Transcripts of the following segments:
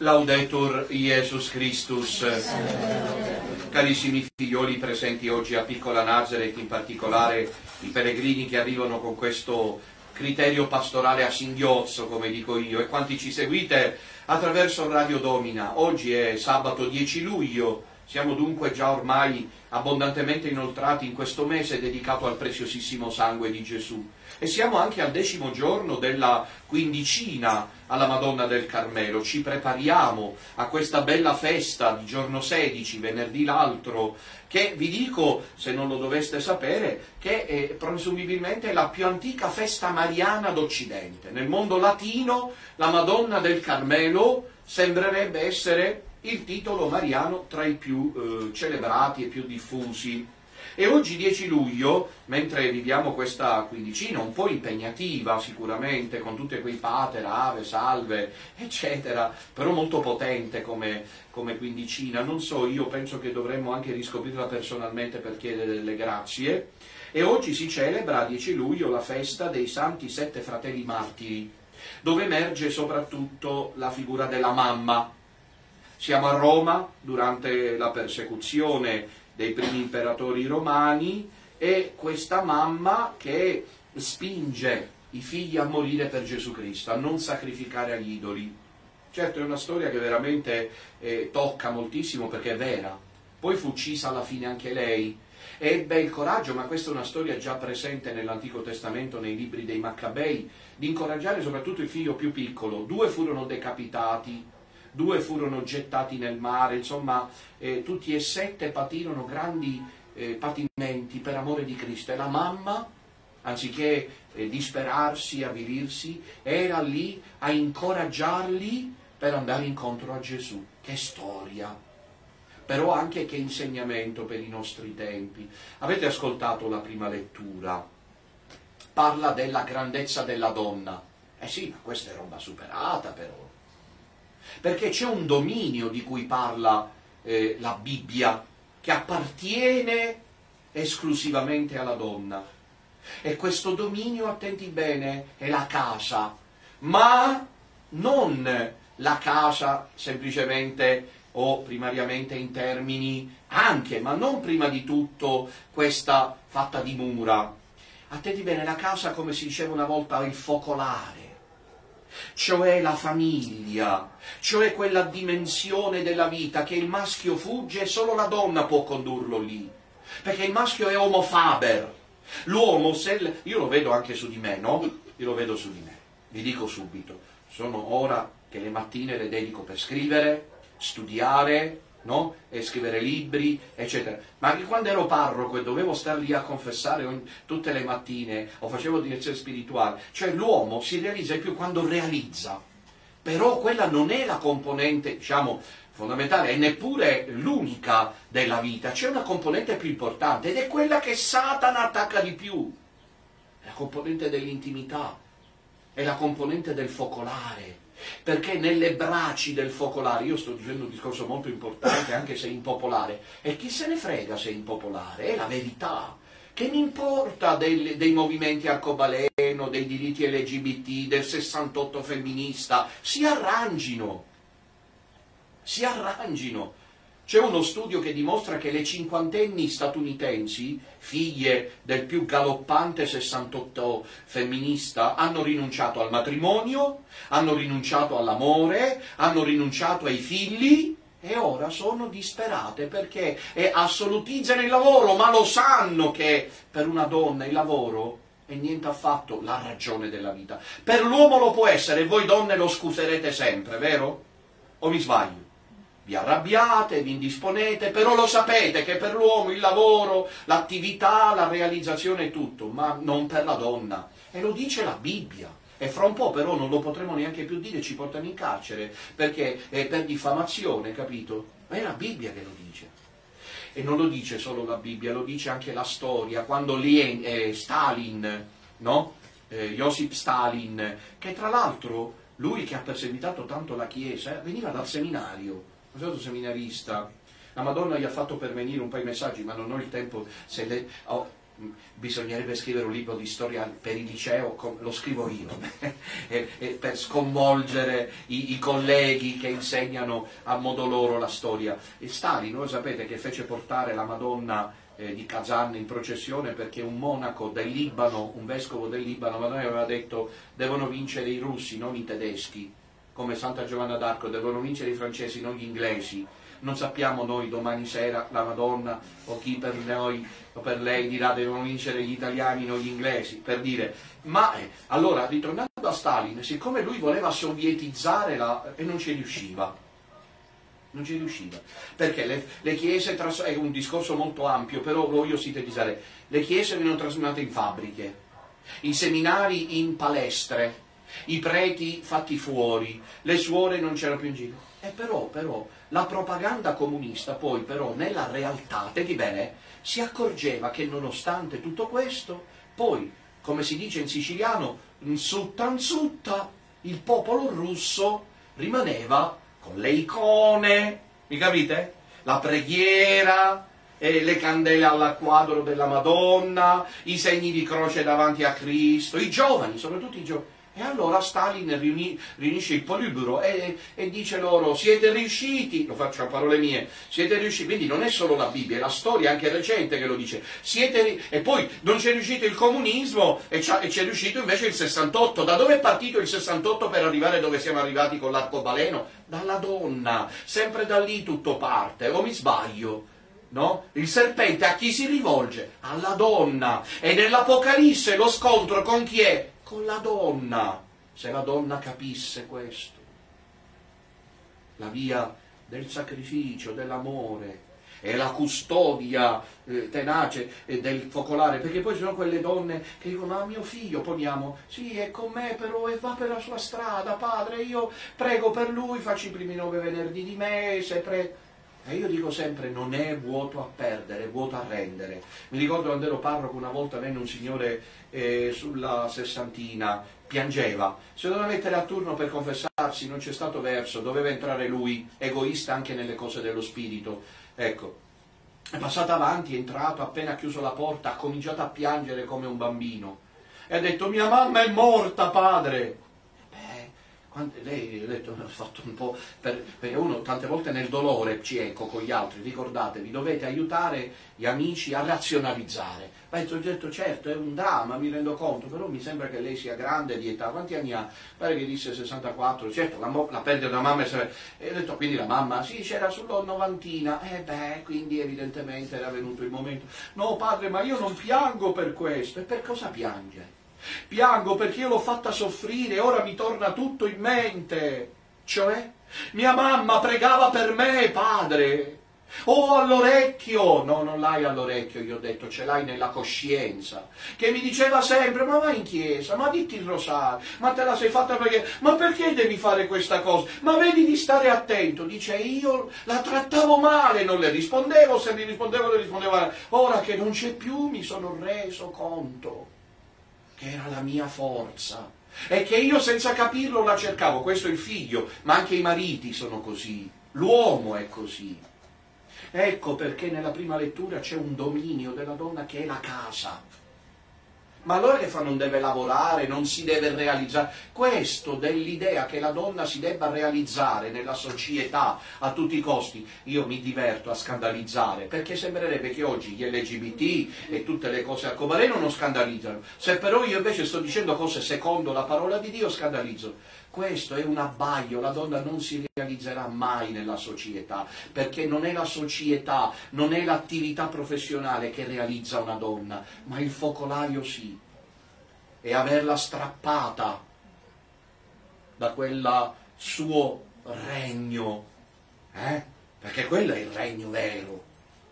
Laudetur Jesus Christus. Carissimi figlioli presenti oggi a Piccola Nazareth, in particolare i pellegrini che arrivano con questo criterio pastorale a singhiozzo, come dico io, e quanti ci seguite attraverso Radio Domina. Oggi è sabato 10 luglio, siamo dunque già ormai abbondantemente inoltrati in questo mese dedicato al preziosissimo sangue di Gesù. E siamo anche al 10° giorno della quindicina alla Madonna del Carmelo. Ci prepariamo a questa bella festa di giorno 16, venerdì l'altro, che vi dico, se non lo doveste sapere, che è presumibilmente la più antica festa mariana d'Occidente. Nel mondo latino la Madonna del Carmelo sembrerebbe essere il titolo mariano tra i più celebrati e più diffusi. E oggi 10 luglio, mentre viviamo questa quindicina un po' impegnativa sicuramente, con tutti quei pater, ave, salve, eccetera, però molto potente come quindicina, non so, io penso che dovremmo anche riscoprirla personalmente per chiedere delle grazie. E oggi si celebra a 10 luglio la festa dei Santi 7 Fratelli Martiri, dove emerge soprattutto la figura della mamma. Siamo a Roma durante la persecuzione dei primi imperatori romani e questa mamma che spinge i figli a morire per Gesù Cristo, a non sacrificare agli idoli. Certo, è una storia che veramente tocca moltissimo perché è vera. Poi fu uccisa alla fine anche lei. Ebbe il coraggio, ma questa è una storia già presente nell'Antico Testamento, nei libri dei Maccabei, di incoraggiare soprattutto il figlio più piccolo. 2 furono decapitati, 2 furono gettati nel mare, insomma tutti e 7 patirono grandi patimenti per amore di Cristo. E la mamma, anziché disperarsi, avvilirsi, era lì a incoraggiarli per andare incontro a Gesù. Che storia! Però anche che insegnamento per i nostri tempi. Avete ascoltato la prima lettura? Parla della grandezza della donna. Sì, ma questa è roba superata però. Perché c'è un dominio di cui parla la Bibbia, che appartiene esclusivamente alla donna. E questo dominio, attenti bene, è la casa, ma non la casa semplicemente o primariamente in termini anche, ma non prima di tutto questa fatta di mura. Attenti bene, la casa, come si diceva una volta, è il focolare, cioè la famiglia, cioè quella dimensione della vita che il maschio fugge e solo la donna può condurlo lì, perché il maschio è homo faber, l'uomo, io lo vedo anche su di me, no? Io lo vedo su di me, vi dico subito, sono ora che le mattine le dedico per scrivere, studiare, no? E scrivere libri, eccetera. Ma anche quando ero parroco e dovevo star lì a confessare tutte le mattine, o facevo direzione spirituale, cioè l'uomo si realizza di più quando realizza. Però quella non è la componente, diciamo, fondamentale, è neppure l'unica della vita. C'è una componente più importante ed è quella che Satana attacca di più. È la componente dell'intimità, è la componente del focolare. Perché nelle braci del focolare, io sto dicendo un discorso molto importante anche se impopolare, e chi se ne frega se è impopolare, è la verità. Che mi importa dei movimenti arcobaleno, dei diritti LGBT, del 68 femminista, si arrangino. C'è uno studio che dimostra che le cinquantenni statunitensi, figlie del più galoppante 68 femminista, hanno rinunciato al matrimonio, hanno rinunciato all'amore, hanno rinunciato ai figli e ora sono disperate perché assolutizzano il lavoro, ma lo sanno che per una donna il lavoro è niente affatto la ragione della vita. Per l'uomo lo può essere e voi donne lo scuserete sempre, vero? O mi sbaglio? Vi arrabbiate, vi indisponete, però lo sapete che per l'uomo il lavoro, l'attività, la realizzazione è tutto, ma non per la donna. E lo dice la Bibbia. E fra un po' però non lo potremo neanche più dire, ci portano in carcere, perché è per diffamazione, capito? Ma è la Bibbia che lo dice. E non lo dice solo la Bibbia, lo dice anche la storia. Quando Stalin, no? Josip Stalin, che tra l'altro, lui che ha perseguitato tanto la Chiesa, veniva dal seminario, un certo seminarista, la Madonna gli ha fatto pervenire un paio di messaggi, ma non ho il tempo, Bisognerebbe scrivere un libro di storia per il liceo, lo scrivo io, per sconvolgere i colleghi che insegnano a modo loro la storia. E Stalin, voi sapete che fece portare la Madonna di Kazan in processione perché un monaco del Libano, un vescovo del Libano, aveva detto devono vincere i russi, non i tedeschi, come Santa Giovanna d'Arco, devono vincere i francesi, non gli inglesi. Non sappiamo noi domani sera la Madonna o chi per noi o per lei dirà devono vincere gli italiani, non gli inglesi, per dire. Ma allora, ritornando a Stalin, siccome lui voleva sovietizzare e non ci riusciva, perché le chiese, è un discorso molto ampio, però voglio sintetizzare, le chiese venivano trasformate in fabbriche, i seminari in palestre, i preti fatti fuori, le suore non c'erano più in giro. E però la propaganda comunista poi però nella realtà, di bene, si accorgeva che nonostante tutto questo, poi, come si dice in siciliano, nzutta, il popolo russo rimaneva con le icone, mi capite? La preghiera, le candele al quadro della Madonna, i segni di croce davanti a Cristo, i giovani, soprattutto i giovani. E allora Stalin riunisce il Politburo e dice loro siete riusciti, lo faccio a parole mie, siete riusciti, quindi non è solo la Bibbia, è la storia anche recente che lo dice, e poi non c'è riuscito il comunismo e c'è riuscito invece il 68, da dove è partito il 68 per arrivare dove siamo arrivati con l'arcobaleno? Dalla donna, sempre da lì tutto parte, o mi sbaglio? No? Il serpente a chi si rivolge? Alla donna, e nell'Apocalisse lo scontro con chi è? Con la donna, se la donna capisse questo, la via del sacrificio, dell'amore e la custodia tenace del focolare, perché poi ci sono quelle donne che dicono ma mio figlio, poniamo, sì è con me però e va per la sua strada, padre, io prego per lui, faccio i primi 9 venerdì di mese, prego. E io dico sempre, non è vuoto a perdere, è vuoto a rendere. Mi ricordo quando ero parroco, una volta venne un signore sulla sessantina, piangeva, si doveva mettere a turno per confessarsi, non c'è stato verso, doveva entrare lui, egoista anche nelle cose dello spirito. Ecco, è passato avanti, è entrato, appena ha chiuso la porta, ha cominciato a piangere come un bambino. E ha detto, mia mamma è morta, padre! Lei ha detto, ha fatto un po', perché uno tante volte nel dolore cieco con gli altri, ricordatevi, dovete aiutare gli amici a razionalizzare. Ma ho detto, certo, è un dramma, mi rendo conto, però mi sembra che lei sia grande di età, quanti anni ha? Pare che disse 64, certo, la perdita della mamma e ho detto, quindi la mamma, sì, c'era solo 90, quindi evidentemente era venuto il momento. No padre, ma io non piango per questo, e per cosa piange? Piango perché io l'ho fatta soffrire, ora mi torna tutto in mente. Cioè, mia mamma pregava per me, padre. Oh, all'orecchio. No, non l'hai all'orecchio, gli ho detto, ce l'hai nella coscienza. Che mi diceva sempre, ma vai in chiesa, ma ditti il rosario, ma te la sei fatta perché, ma perché devi fare questa cosa? Ma vedi di stare attento. Dice, io la trattavo male, non le rispondevo, se mi rispondevo le rispondevo. Ora che non c'è più mi sono reso conto che era la mia forza e che io senza capirlo la cercavo. Questo è il figlio, ma anche i mariti sono così, l'uomo è così. Ecco perché nella prima lettura c'è un dominio della donna che è la casa. Ma allora che fa? Non deve lavorare, non si deve realizzare. Questo dell'idea che la donna si debba realizzare nella società a tutti i costi, io mi diverto a scandalizzare, perché sembrerebbe che oggi gli LGBT e tutte le cose arcobaleno non scandalizzano. Se però io invece sto dicendo cose secondo la parola di Dio, scandalizzo. Questo è un abbaglio, la donna non si realizzerà mai nella società, perché non è la società, non è l'attività professionale che realizza una donna, ma il focolaio sì, e averla strappata da quel suo regno, perché quello è il regno vero,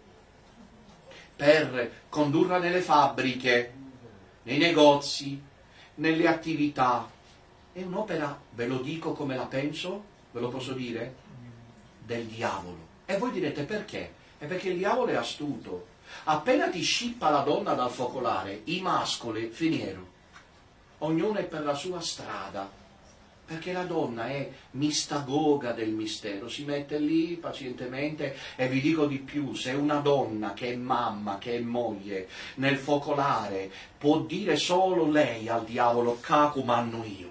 per condurla nelle fabbriche, nei negozi, nelle attività. È un'opera, ve lo dico come la penso, ve lo posso dire, del diavolo. E voi direte perché? È perché il diavolo è astuto. Appena ti scippa la donna dal focolare, i mascoli finirono. Ognuno è per la sua strada. Perché la donna è mistagoga del mistero, si mette lì pazientemente e vi dico di più, se una donna che è mamma, che è moglie, nel focolare può dire solo lei al diavolo cacu manno io.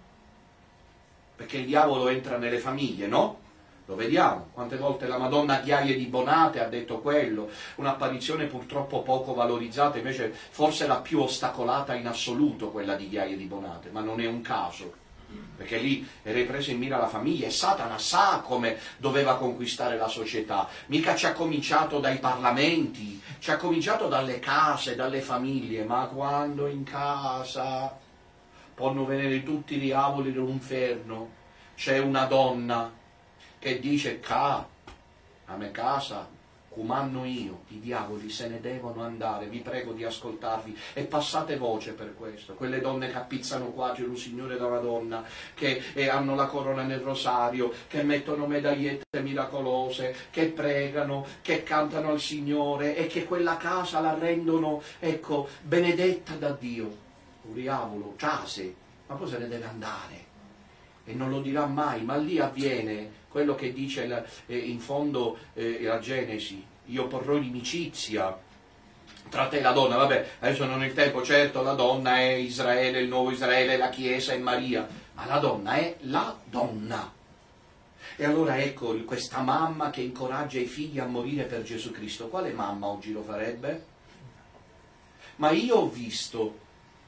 Perché il diavolo entra nelle famiglie, no? Lo vediamo, quante volte la Madonna Ghiaie di Bonate ha detto quello, un'apparizione purtroppo poco valorizzata, invece forse la più ostacolata in assoluto quella di Ghiaie di Bonate, ma non è un caso, perché lì era presa in mira la famiglia e Satana sa come doveva conquistare la società, mica ci ha cominciato dai parlamenti, ci ha cominciato dalle case, dalle famiglie, ma quando in casa possono venire tutti i diavoli dell'inferno, c'è una donna che dice a me casa, comando io, i diavoli se ne devono andare, vi prego di ascoltarvi e passate voce per questo. Quelle donne che appizzano qua, Gesù Signore da Madonna, che hanno la corona nel rosario, che mettono medagliette miracolose, che pregano, che cantano al Signore e che quella casa la rendono, ecco, benedetta da Dio. Un diavolo, case, ma poi se ne deve andare. E non lo dirà mai, ma lì avviene quello che dice in fondo la Genesi: io porrò inimicizia tra te e la donna. Vabbè, adesso non è il tempo, certo, la donna è Israele, il nuovo Israele, la Chiesa è Maria, ma la donna è la donna. E allora ecco questa mamma che incoraggia i figli a morire per Gesù Cristo. Quale mamma oggi lo farebbe? Ma io ho visto,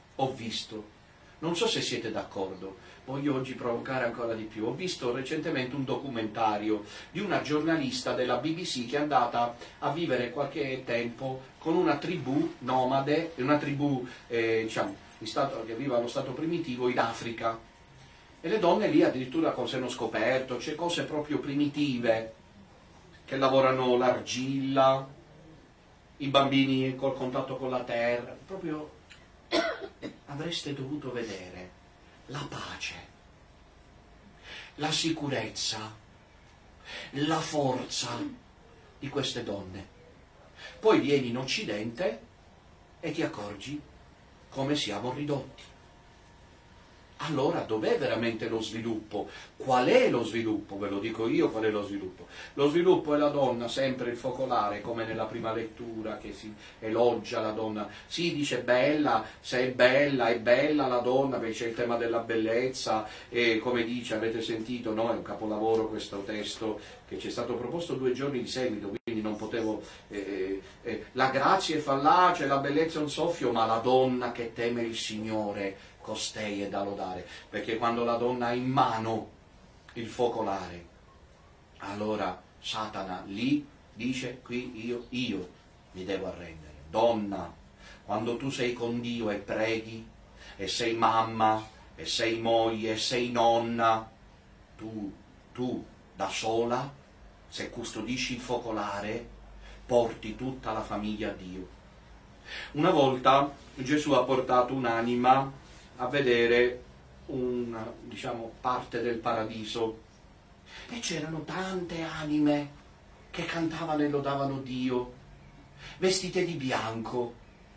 non so se siete d'accordo, voglio oggi provocare ancora di più. Ho visto recentemente un documentario di una giornalista della BBC che è andata a vivere qualche tempo con una tribù nomade, una tribù che vive allo stato primitivo in Africa. E le donne lì addirittura col seno scoperto, c'è cose proprio primitive, che lavorano l'argilla, i bambini col contatto con la terra, proprio avreste dovuto vedere la pace, la sicurezza, la forza di queste donne. Poi vieni in Occidente e ti accorgi come siamo ridotti. Allora dov'è veramente lo sviluppo? Qual è lo sviluppo? Ve lo dico io qual è lo sviluppo. Lo sviluppo è la donna, sempre il focolare, come nella prima lettura, che si elogia la donna. Si dice bella, se è bella la donna, perché c'è il tema della bellezza, e come dice, avete sentito, no? È un capolavoro questo testo che ci è stato proposto 2 giorni di seguito, quindi non potevo... la grazia è fallace, la bellezza è un soffio, ma la donna che teme il Signore, costei è da lodare, perché quando la donna ha in mano il focolare, allora Satana lì dice: qui io mi devo arrendere. Donna, quando tu sei con Dio e preghi, e sei mamma, e sei moglie, e sei nonna, tu da sola, se custodisci il focolare, porti tutta la famiglia a Dio. Una volta Gesù ha portato un'anima a vedere una, parte del paradiso, e c'erano tante anime che cantavano e lodavano Dio, vestite di bianco,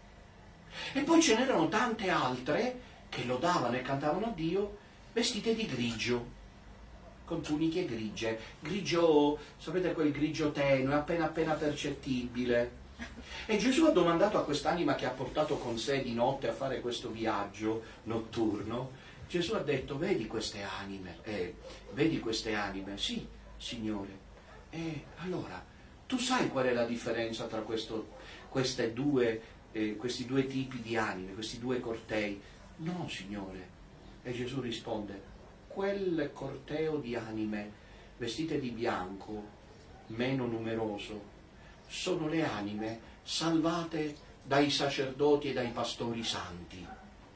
e poi ce n'erano tante altre che lodavano e cantavano a Dio vestite di grigio, con tuniche grigie, grigio, sapete quel grigio tenue, appena percettibile. E Gesù ha domandato a quest'anima che ha portato con sé di notte a fare questo viaggio notturno, Gesù ha detto: vedi queste anime? Sì, Signore. E allora, tu sai qual è la differenza tra questi due tipi di anime, questi 2 cortei? No, Signore. E Gesù risponde: quel corteo di anime vestite di bianco, meno numeroso, sono le anime salvate dai sacerdoti e dai pastori santi.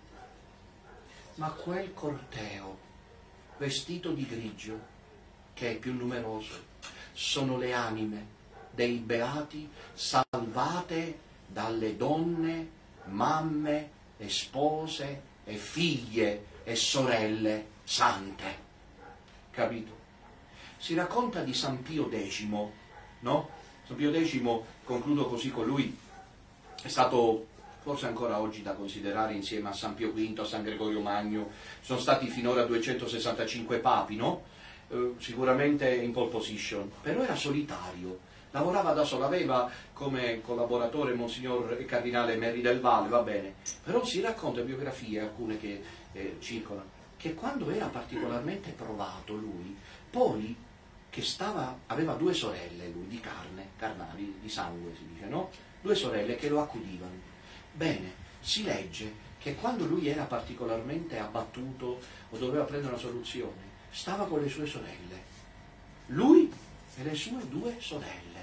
Ma quel corteo vestito di grigio, che è più numeroso, sono le anime dei beati salvate dalle donne, mamme e spose e figlie e sorelle sante. Capito? Si racconta di San Pio X, no? San Pio X, concludo così con lui, è stato forse ancora oggi da considerare insieme a San Pio V, a San Gregorio Magno, sono stati finora 265 papi, no? Sicuramente in pole position, però era solitario, lavorava da solo, aveva come collaboratore Monsignor Cardinale Merri del Valle, va bene, però si racconta in biografie, alcune che circolano, che quando era particolarmente provato lui, poi che aveva due sorelle lui, di carne, carnali, di sangue si dice, no? Due sorelle che lo accudivano. Bene, si legge che quando lui era particolarmente abbattuto o doveva prendere una soluzione, stava con le sue sorelle, lui e le sue due sorelle,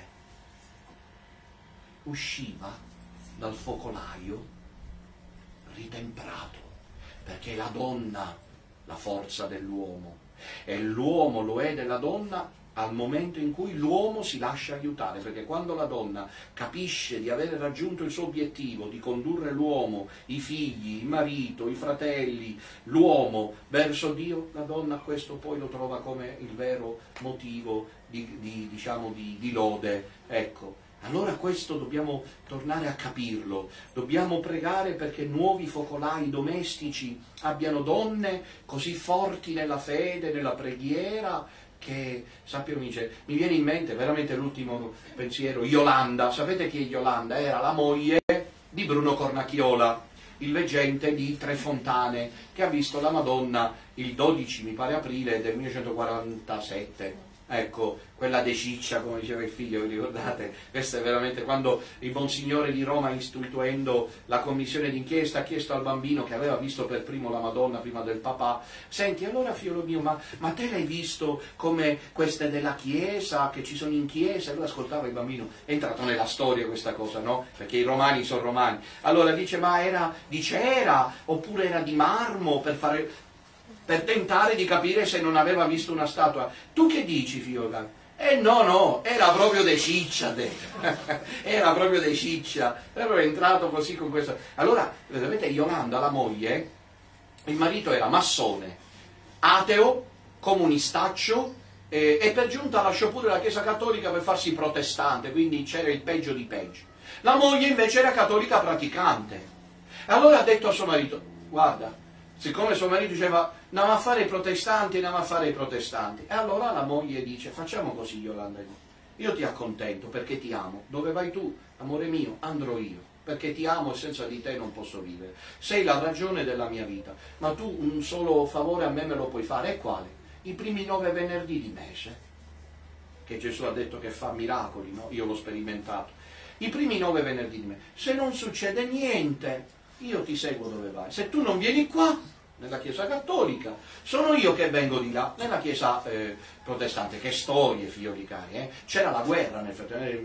usciva dal focolaio ritemprato, perché la donna la forza dell'uomo e l'uomo lo è della donna al momento in cui l'uomo si lascia aiutare, perché quando la donna capisce di aver raggiunto il suo obiettivo, di condurre l'uomo, i figli, il marito, i fratelli, l'uomo verso Dio, la donna questo poi lo trova come il vero motivo di lode. Ecco, allora questo dobbiamo tornare a capirlo, dobbiamo pregare perché nuovi focolai domestici abbiano donne così forti nella fede, nella preghiera, che sappiamo, mi viene in mente veramente l'ultimo pensiero, Iolanda. Sapete chi è Iolanda? Era la moglie di Bruno Cornacchiola, il veggente di Tre Fontane, che ha visto la Madonna il 12, mi pare, aprile del 1947. Ecco, quella de ciccia, come diceva il figlio, vi ricordate? Questo è veramente quando il Monsignore di Roma, istituendo la commissione d'inchiesta, ha chiesto al bambino che aveva visto per primo la Madonna prima del papà: senti, allora figlio mio, ma te l'hai visto come queste della Chiesa, che ci sono in Chiesa? E lui ascoltava il bambino, è entrato nella storia questa cosa, no? Perché i romani sono romani. Allora dice, ma era di cera oppure era di marmo, per tentare di capire se non aveva visto una statua. Tu che dici, figlio? No, era proprio de ciccia, era proprio de ciccia, era entrato così con questo. Allora, vedete, Iolanda, la moglie, il marito era massone, ateo, comunistaccio, e per giunta lasciò pure la Chiesa Cattolica per farsi protestante, quindi c'era il peggio di peggio. La moglie invece era cattolica praticante. Allora ha detto a suo marito, guarda, siccome suo marito diceva andiamo a fare i protestanti, e allora la moglie dice, facciamo così, Iolanda, io ti accontento perché ti amo, dove vai tu, amore mio, andrò io, perché ti amo e senza di te non posso vivere, sei la ragione della mia vita, ma tu un solo favore a me lo puoi fare, e quale? I primi 9 venerdì di mese, che Gesù ha detto che fa miracoli, no? Io l'ho sperimentato, i primi 9 venerdì di mese, se non succede niente, io ti seguo dove vai. Se tu non vieni qua, nella Chiesa Cattolica, sono io che vengo di là, nella Chiesa protestante. Che storie, figlioli cari, C'era la guerra nel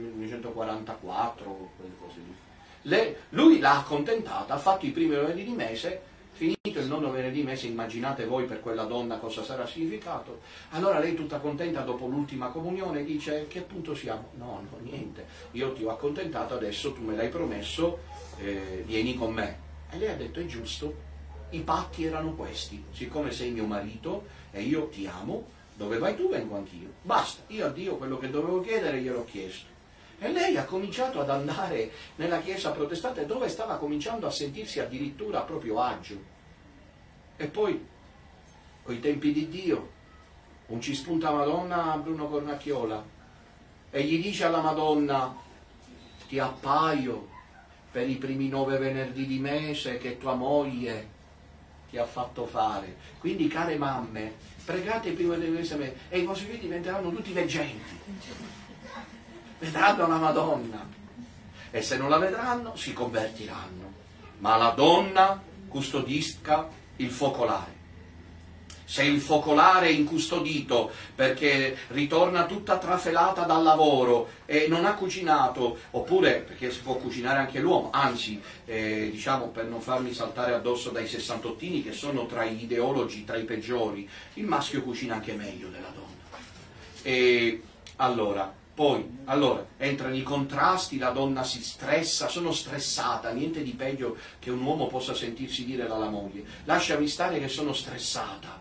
1944, quelle cose lì. Lui l'ha accontentata, ha fatto i primi venerdì di mese, finito il 9 venerdì di mese, immaginate voi per quella donna cosa sarà significato. Allora lei, tutta contenta, dopo l'ultima comunione, dice, che punto siamo? No, niente, io ti ho accontentato, adesso tu me l'hai promesso, vieni con me. E lei ha detto, è giusto, i patti erano questi, siccome sei mio marito e io ti amo, dove vai tu vengo anch'io, basta, io a Dio quello che dovevo chiedere gliel'ho chiesto. E lei ha cominciato ad andare nella Chiesa protestante, dove stava cominciando a sentirsi addirittura a proprio agio. E poi, coi tempi di Dio, non ci spunta Madonna a Bruno Cornacchiola e gli dice alla Madonna, ti appaio per i primi 9 venerdì di mese che tua moglie ti ha fatto fare. Quindi, care mamme, pregate il primo venerdì di mese e i vostri figli diventeranno tutti veggenti, vedranno la Madonna, e se non la vedranno si convertiranno, ma la donna custodisca il focolare. Se il focolare è incustodito perché ritorna tutta trafelata dal lavoro e non ha cucinato, oppure perché si può cucinare anche l'uomo, anzi, diciamo, per non farmi saltare addosso dai sessantottini che sono tra gli ideologi, tra i peggiori, il maschio cucina anche meglio della donna. E allora entrano i contrasti, la donna si stressa, sono stressata, niente di peggio che un uomo possa sentirsi dire dalla moglie, lasciami stare che sono stressata.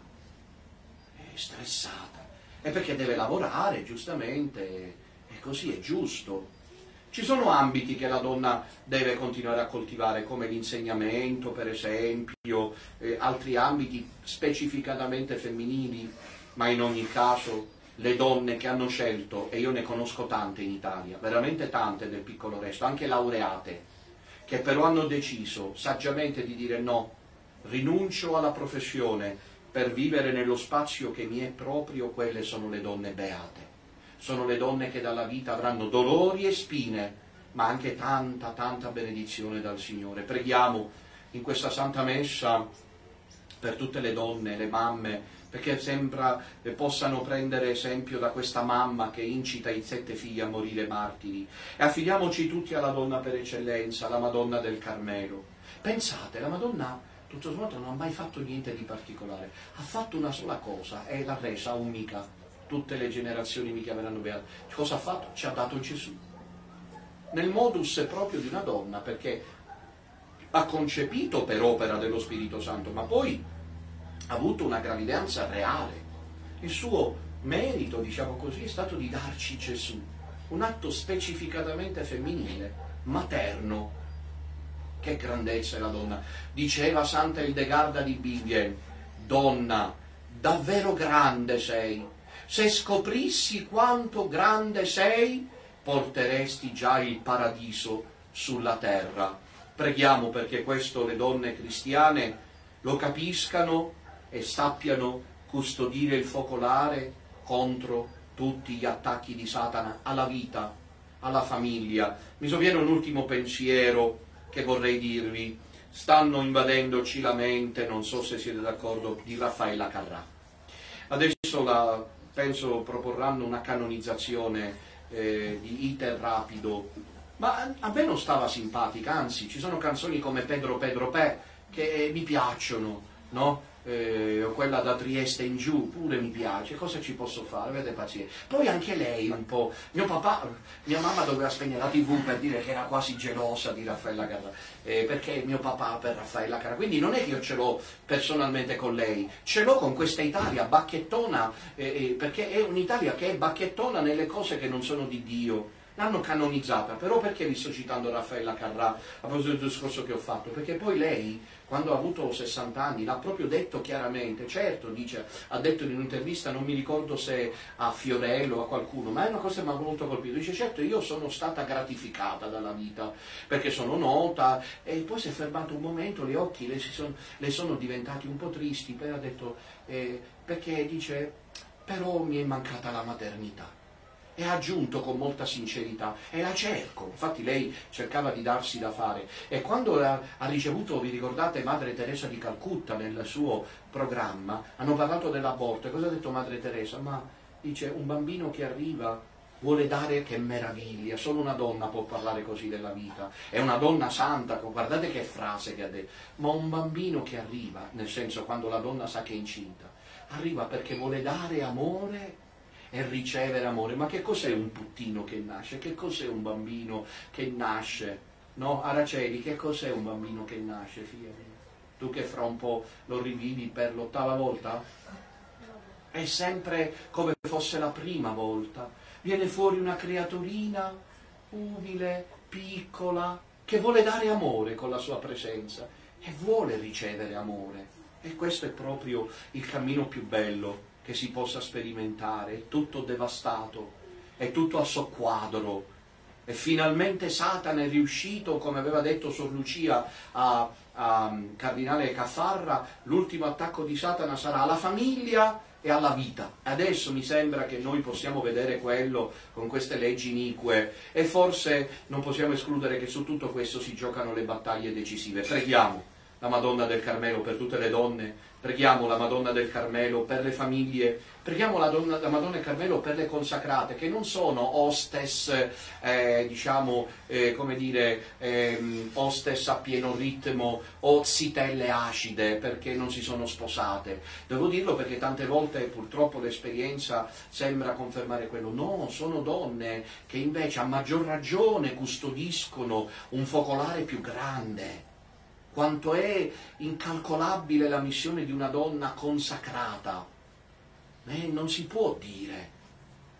Stressata, è perché deve lavorare, giustamente, e così è giusto. Ci sono ambiti che la donna deve continuare a coltivare, come l'insegnamento, per esempio, altri ambiti specificatamente femminili, ma in ogni caso le donne che hanno scelto, e io ne conosco tante in Italia, veramente tante del piccolo resto, anche laureate, che però hanno deciso saggiamente di dire no, rinuncio alla professione per vivere nello spazio che mi è proprio, quelle sono le donne beate. Sono le donne che dalla vita avranno dolori e spine, ma anche tanta, tanta benedizione dal Signore. Preghiamo in questa Santa Messa per tutte le donne, le mamme, perché sembra possano prendere esempio da questa mamma che incita i 7 figli a morire martiri. E affidiamoci tutti alla donna per eccellenza, la Madonna del Carmelo. Pensate, la Madonna tutto sommato non ha mai fatto niente di particolare, ha fatto una sola cosa e l'ha resa unica. Tutte le generazioni mi chiameranno beata. Cosa ha fatto? Ci ha dato Gesù. Nel modus proprio di una donna, perché ha concepito per opera dello Spirito Santo, ma poi ha avuto una gravidanza reale. Il suo merito, diciamo così, è stato di darci Gesù. Un atto specificatamente femminile, materno. Che grandezza è la donna. Diceva Santa Ildegarda di Bingen: donna, davvero grande sei. Se scoprissi quanto grande sei, porteresti già il paradiso sulla terra. Preghiamo perché questo le donne cristiane lo capiscano e sappiano custodire il focolare contro tutti gli attacchi di Satana alla vita, alla famiglia. Mi sovviene un ultimo pensiero che vorrei dirvi. Stanno invadendoci la mente, non so se siete d'accordo, di Raffaella Carrà. Adesso penso proporranno una canonizzazione di iter rapido, ma a me non stava simpatica, anzi ci sono canzoni come Pedro Pedro Pe che mi piacciono, no? O quella da Trieste in giù pure mi piace, cosa ci posso fare? Avete pazienza. Poi anche lei un po', mia mamma doveva spegnere la TV per dire che era quasi gelosa di Raffaella Carrà, perché mio papà per Raffaella Carrà, quindi non è che io ce l'ho personalmente con lei, ce l'ho con questa Italia bacchettona, perché è un'Italia che è bacchettona nelle cose che non sono di Dio. L'hanno canonizzata, però perché vi sto citando Raffaella Carrà a proposito del discorso che ho fatto? Perché poi lei, quando ha avuto 60 anni, l'ha proprio detto chiaramente, certo, dice, ha detto in un'intervista, non mi ricordo se a Fiorello o a qualcuno, ma è una cosa che mi ha molto colpito, dice certo io sono stata gratificata dalla vita, perché sono nota, e poi si è fermato un momento, gli occhi le sono diventati un po' tristi, poi ha detto, perché dice, però mi è mancata la maternità. E ha aggiunto con molta sincerità, e la cerco, infatti lei cercava di darsi da fare, e quando ha ricevuto, vi ricordate, Madre Teresa di Calcutta nel suo programma, hanno parlato dell'aborto, e cosa ha detto Madre Teresa? Ma dice, un bambino che arriva vuole dare, che meraviglia, solo una donna può parlare così della vita, è una donna santa, guardate che frase che ha detto, ma un bambino che arriva, nel senso quando la donna sa che è incinta, arriva perché vuole dare amore e ricevere amore. Ma che cos'è un puttino che nasce? Che cos'è un bambino che nasce? No, Araceli, che cos'è un bambino che nasce, figlia mia? Tu che fra un po' lo rivivi per l'8ª volta? È sempre come fosse la prima volta. Viene fuori una creaturina umile, piccola, che vuole dare amore con la sua presenza e vuole ricevere amore. E questo è proprio il cammino più bello che si possa sperimentare. È tutto devastato, è tutto a soqquadro, e finalmente Satana è riuscito, come aveva detto Sor Lucia a Cardinale Caffarra, l'ultimo attacco di Satana sarà alla famiglia e alla vita. Adesso mi sembra che noi possiamo vedere quello con queste leggi inique, e forse non possiamo escludere che su tutto questo si giocano le battaglie decisive. Preghiamo la Madonna del Carmelo per tutte le donne, preghiamo la Madonna del Carmelo per le famiglie, preghiamo la Madonna del Carmelo per le consacrate, che non sono hostess, hostess a pieno ritmo o zitelle acide perché non si sono sposate. Devo dirlo perché tante volte purtroppo l'esperienza sembra confermare quello. No, sono donne che invece a maggior ragione custodiscono un focolare più grande. Quanto è incalcolabile la missione di una donna consacrata, non si può dire.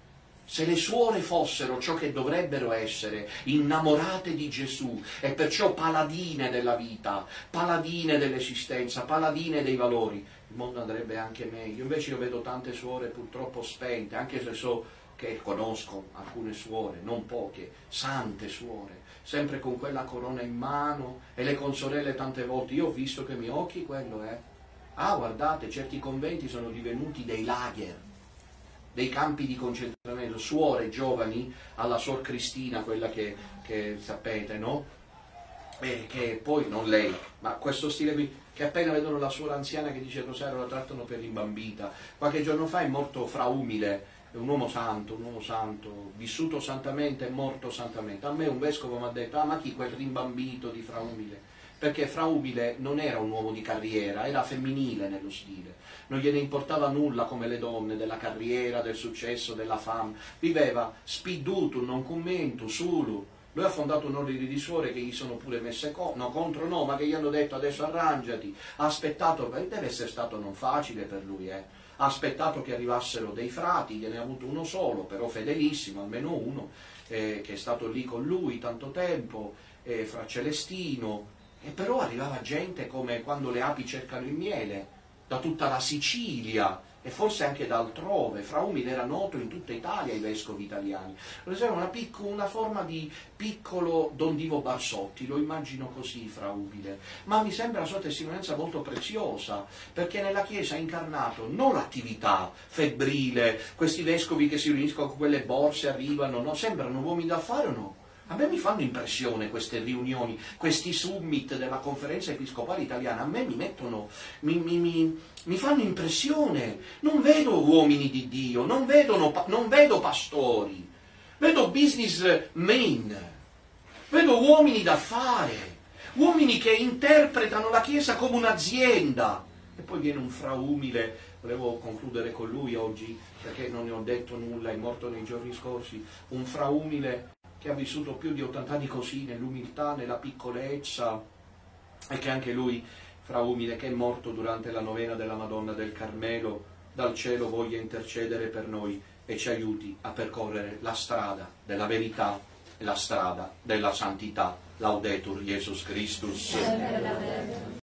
Se le suore fossero ciò che dovrebbero essere, innamorate di Gesù e perciò paladine della vita, paladine dell'esistenza, paladine dei valori, il mondo andrebbe anche meglio. Invece io vedo tante suore purtroppo spente, anche se so che conosco alcune suore, non poche, sante suore, sempre con quella corona in mano e le consorelle tante volte. Io ho visto che i miei occhi quello è. Ah, guardate, certi conventi sono divenuti dei lager, dei campi di concentramento, suore giovani alla Sor Cristina, quella che sapete, no? E che poi, non lei, ma questo stile qui, che appena vedono la suora anziana che dice il rosario la trattano per rimbambita. Qualche giorno fa è morto Fra Umile, un uomo santo, vissuto santamente e morto santamente. A me un vescovo mi ha detto, ah, ma chi quel rimbambito di Fra Umile? Perché Fra Umile non era un uomo di carriera, era femminile nello stile, non gliene importava nulla come le donne della carriera, del successo, della fama, viveva spiduto, non commento, solo. Lui ha fondato un ordine di suore che gli sono pure messe contro, ma che gli hanno detto adesso arrangiati, ha aspettato, deve essere stato non facile per lui, ha aspettato che arrivassero dei frati, gliene ha avuto uno solo, però fedelissimo, almeno uno, che è stato lì con lui tanto tempo, Fra Celestino. E però arrivava gente come quando le api cercano il miele, da tutta la Sicilia e forse anche da altrove. Fra Umile era noto in tutta Italia, i vescovi italiani. Era una forma di piccolo Don Divo Barsotti, lo immagino così Fra Umile. Ma mi sembra la sua testimonianza molto preziosa, perché nella Chiesa ha incarnato non l'attività febbrile, questi vescovi che si riuniscono con quelle borse, arrivano, no? Sembrano uomini d'affari o no? A me mi fanno impressione queste riunioni, questi summit della Conferenza Episcopale Italiana, a me mi mettono, mi fanno impressione. Non vedo uomini di Dio, non vedo pastori, vedo businessmen, vedo uomini d'affare, uomini che interpretano la Chiesa come un'azienda. E poi viene un Fra Umile, volevo concludere con lui oggi, perché non ne ho detto nulla, è morto nei giorni scorsi, un Fra Umile che ha vissuto più di 80 anni così, nell'umiltà, nella piccolezza, e che anche lui, Fra Umile, che è morto durante la novena della Madonna del Carmelo, dal cielo voglia intercedere per noi e ci aiuti a percorrere la strada della verità e la strada della santità. Laudetur Jesus Christus.